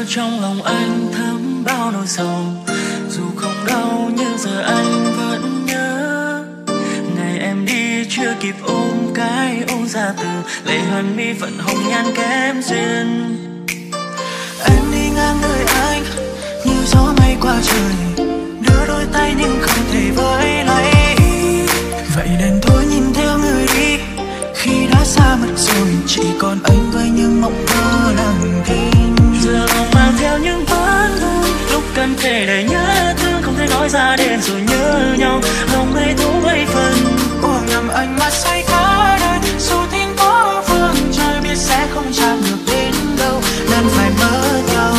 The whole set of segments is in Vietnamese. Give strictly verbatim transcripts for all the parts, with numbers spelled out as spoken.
trong lòng anh thấm bao nỗi sầu, dù không đau nhưng giờ anh vẫn nhớ. Ngày em đi chưa kịp ôm cái ôm ra từ, lệ hoàn mi vẫn hồng nhan kém duyên. Em đi ngang đời anh như gió mây qua trời, đưa đôi tay nhưng không thể với lấy. Vậy nên thôi nhìn theo người đi, khi đã xa mất rồi chỉ còn anh với những mộng mơ lặng thinh. Giờ lòng mang theo những vấn vương, lúc cần kể đầy nhớ thương không thể nói ra đến rồi nhớ nhau, lòng ngây thú mấy phần. Ủa ngầm anh mà say cả đời, dù tin có phương trời biết sẽ không chạm được đến đâu, nên phải mơ nhau.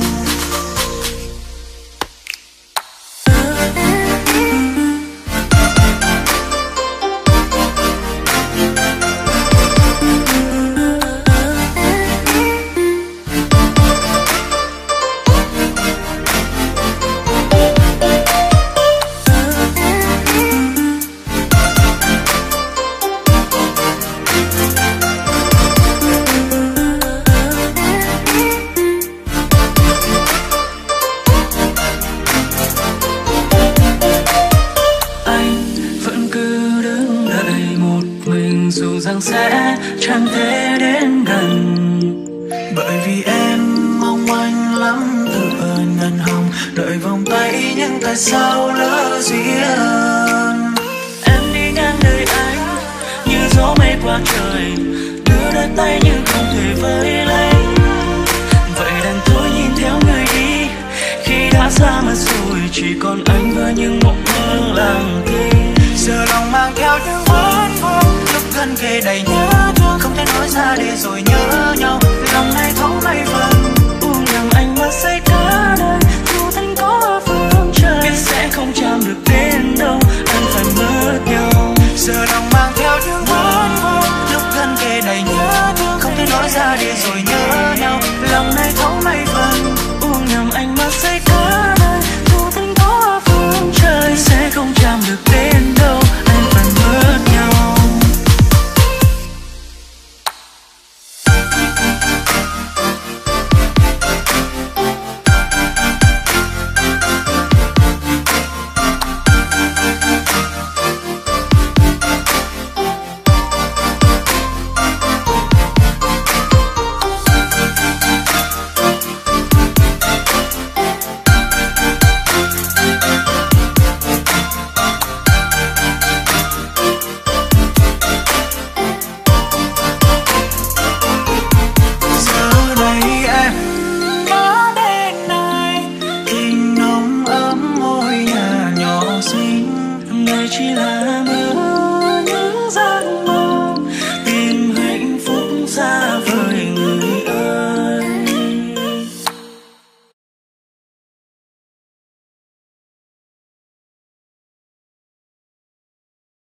Sẽ chẳng thể đến gần, bởi vì em mong anh lắm tựa ngân hồng, đợi vòng tay nhưng tại sao lỡ duyên. Em đi ngang đời anh như gió mây qua trời, đưa đôi tay nhưng không thể với lấy. Vậy đành thôi nhìn theo người đi, khi đã xa mất rồi chỉ còn anh với những mộng mơ lặng thinh. Giờ lòng mang theo những vấn vương, lúc gần kề đầy nhớ thương không thể nói ra để rồi nhớ nhau, lòng này thấu mấy phần. U nhầm anh mà say cả đời, dù thân có phương trời biết sẽ không chạm được đến đâu, anh phải mất nhau. Giờ lòng mang theo những vấn vương, lúc gần kề đầy nhớ thương không thể nói ra để rồi nhớ nhau, lòng